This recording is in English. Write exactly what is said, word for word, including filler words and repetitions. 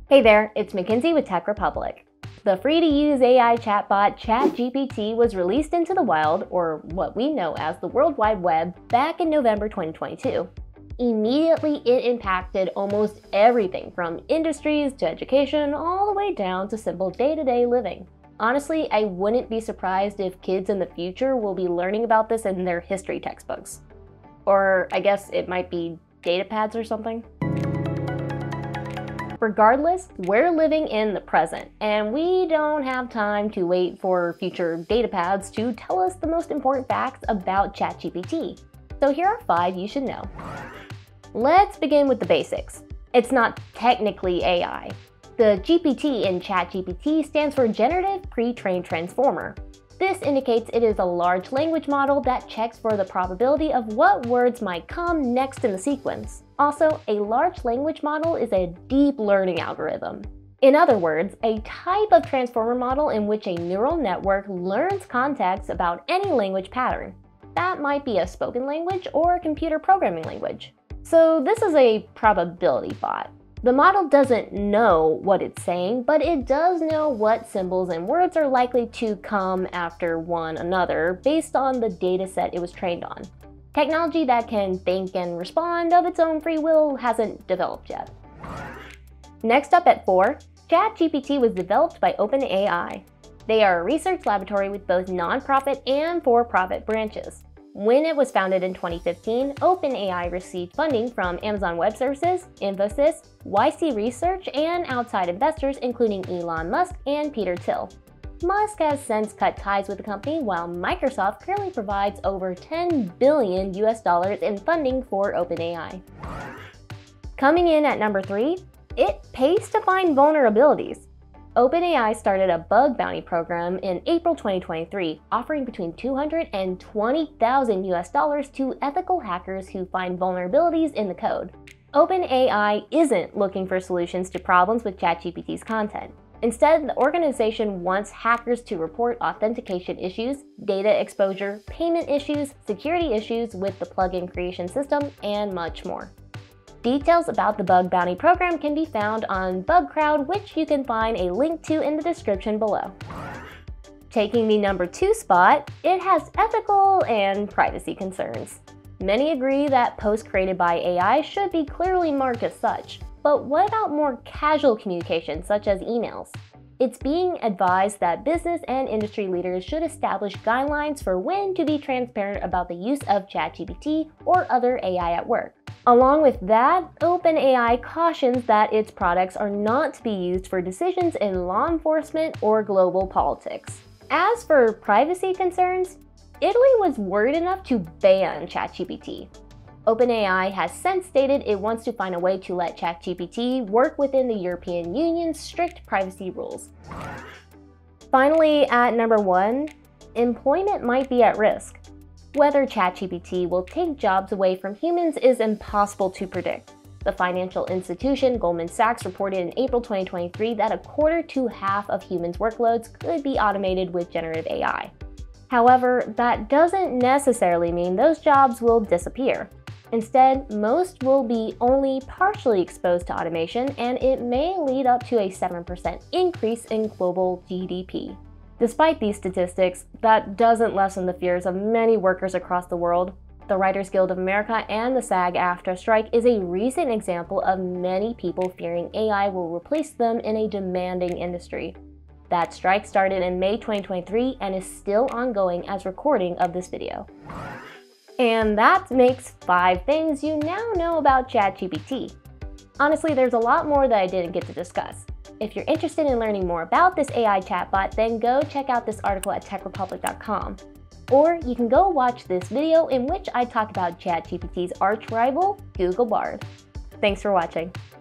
Hey there, it's Mackenzie with Tech Republic. The free-to-use A I chatbot ChatGPT was released into the wild, or what we know as the World Wide Web, back in November twenty twenty-two. Immediately, it impacted almost everything from industries to education, all the way down to simple day-to-day living. Honestly, I wouldn't be surprised if kids in the future will be learning about this in their history textbooks. Or I guess it might be data pads or something. Regardless, we're living in the present, and we don't have time to wait for future data pads to tell us the most important facts about ChatGPT. So here are five you should know. Let's begin with the basics. It's not technically A I. The G P T in ChatGPT stands for Generative Pre-trained Transformer. This indicates it is a large language model that checks for the probability of what words might come next in the sequence. Also, a large language model is a deep learning algorithm. In other words, a type of transformer model in which a neural network learns context about any language pattern. That might be a spoken language or a computer programming language. So this is a probability bot. The model doesn't know what it's saying, but it does know what symbols and words are likely to come after one another based on the data set it was trained on. Technology that can think and respond of its own free will hasn't developed yet. Next up at four, ChatGPT was developed by OpenAI. They are a research laboratory with both nonprofit and for-profit branches. When it was founded in twenty fifteen, OpenAI received funding from Amazon Web Services, Infosys, Y C Research, and outside investors including Elon Musk and Peter Thiel. Musk has since cut ties with the company, while Microsoft currently provides over ten billion U S dollars in funding for OpenAI. Coming in at number three, it pays to find vulnerabilities. OpenAI started a bug bounty program in April twenty twenty-three, offering between two hundred and twenty thousand U S dollars to ethical hackers who find vulnerabilities in the code. OpenAI isn't looking for solutions to problems with ChatGPT's content. Instead, the organization wants hackers to report authentication issues, data exposure, payment issues, security issues with the plugin creation system, and much more. Details about the Bug Bounty program can be found on BugCrowd, which you can find a link to in the description below. Taking the number two spot, it has ethical and privacy concerns. Many agree that posts created by A I should be clearly marked as such. But what about more casual communication, such as emails? It's being advised that business and industry leaders should establish guidelines for when to be transparent about the use of ChatGPT or other A I at work. Along with that, OpenAI cautions that its products are not to be used for decisions in law enforcement or global politics. As for privacy concerns, Italy was worried enough to ban ChatGPT. OpenAI has since stated it wants to find a way to let ChatGPT work within the European Union's strict privacy rules. Finally, at number one, employment might be at risk. Whether ChatGPT will take jobs away from humans is impossible to predict. The financial institution Goldman Sachs reported in April twenty twenty-three that a quarter to half of humans' workloads could be automated with generative A I. However, that doesn't necessarily mean those jobs will disappear. Instead, most will be only partially exposed to automation, and it may lead up to a seven percent increase in global G D P. Despite these statistics, that doesn't lessen the fears of many workers across the world. The Writers Guild of America and the SAG-AFTRA strike is a recent example of many people fearing A I will replace them in a demanding industry. That strike started in May twenty twenty-three and is still ongoing as recording of this video. And that makes five things you now know about ChatGPT. Honestly, there's a lot more that I didn't get to discuss. If you're interested in learning more about this A I chatbot, then go check out this article at tech republic dot com. Or you can go watch this video in which I talk about ChatGPT's arch rival, Google Bard. Thanks for watching.